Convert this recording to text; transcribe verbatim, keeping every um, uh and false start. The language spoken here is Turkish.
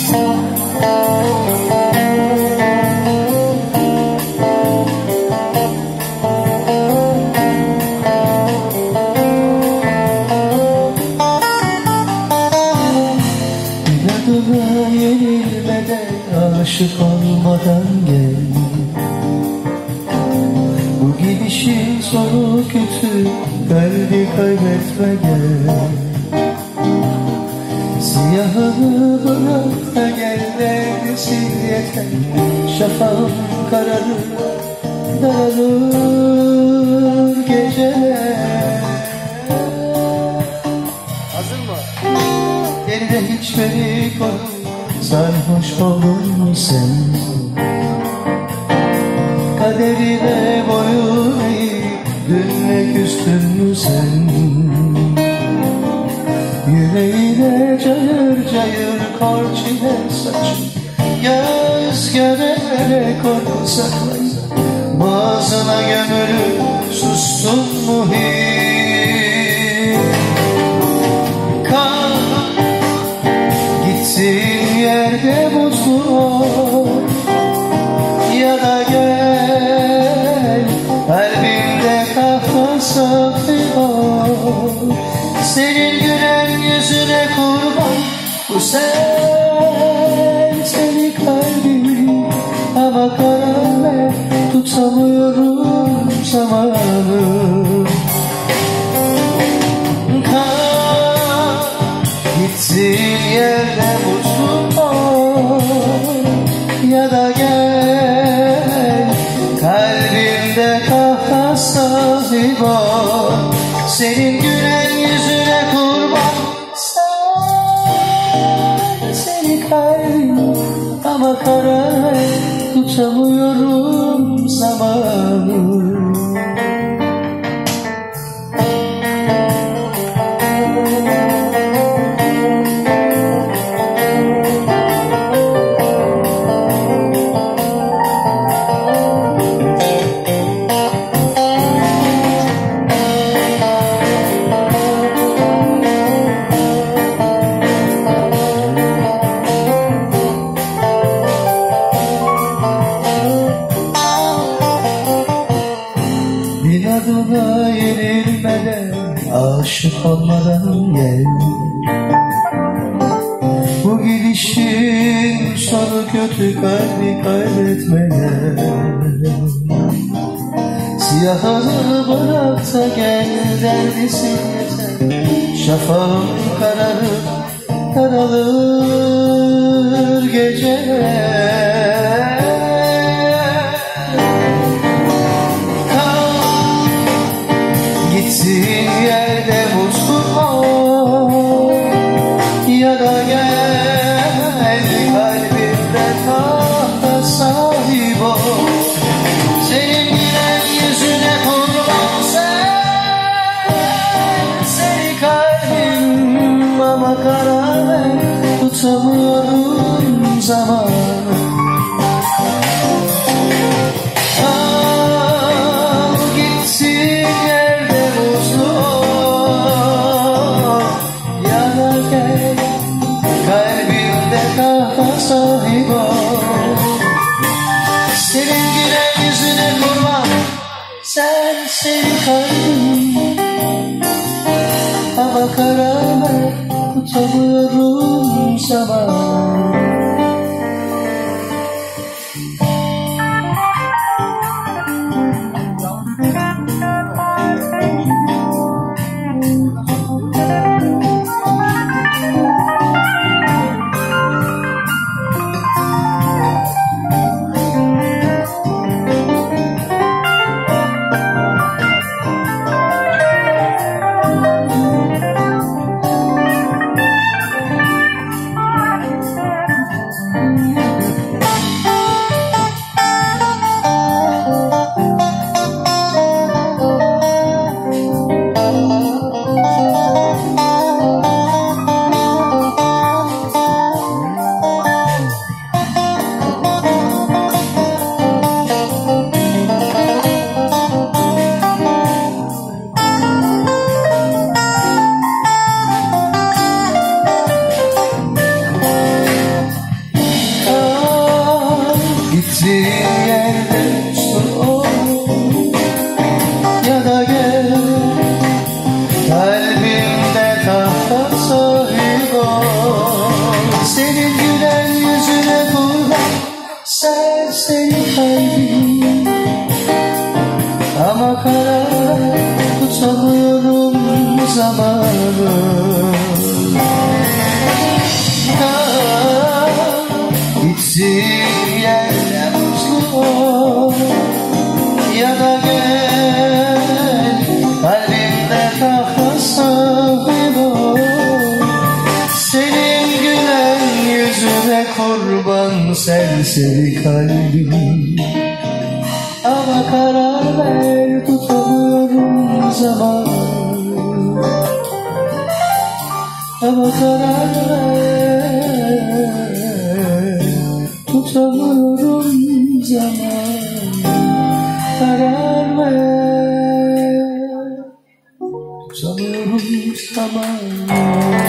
İnadına yenilmeden, aşık olmadan gel. Bu gidişin sonu kötü, kalbi kaybetme gel. Siyahını bırak da gel, neredesin yeter. Şafağım kararır, daralır geceler. Hazır mı? Geride hiç beni koru, sarhoş olur mu sen? Kaderine boyun eğip dünle küstün mü sen? Yüreğine cayır cayır kor çile saçın, göz göre korku saklayın. Boğazına gömülüp sustun mu hiç? Kal gittiğin yerde mutlu ol, ya da gel kalbimde kahve safı ol. Senin gülen yüzüne kurban, bu sen, seni kalbim. Hava karanlık, tutamıyorum zamanı. Kal gittiğin yerde mutlu ol, ya da gel kalbimde kahve sahip ol. Senin gülen yüzüne kurban, sen, seni kalbim. Ama karar tutamıyorum zamanı. İnadına yenilmeden, aşık olmadan gel. Bu gidişin sonu kötü, kalbi kaybetme gel. Siyahını bırak da gel, neredesin yeter. Şafağım kararır, karalır geceler. Gittiğin yerde mutlu ol, ya da gel kalbimde tahta sahip ol. Senin gülen yüzüne kurban, sen, seni kalbim. Ama karar tutamıyorum zaman. Sahip ol. Senin gülen yüzüne kurban, sen, seni kalbim. Hava karanlık, tutamıyorum zaman. Gittiğin yerde mutlu ol, ya da gel kalbimde tahta sahip ol. Senin gülen yüzüne kurban serseri kalbim, ama karar tutamıyorum zamanı. Gittiğin yerde mutlu ol, ya da gel kalbimde tahta sahip ol. Senin gülen yüzüne kurban serseri kalbim, ama karar ver tutamıyorum zaman. Ama karar ver tutamıyorum zaman. Karar ver tutamıyorum zaman.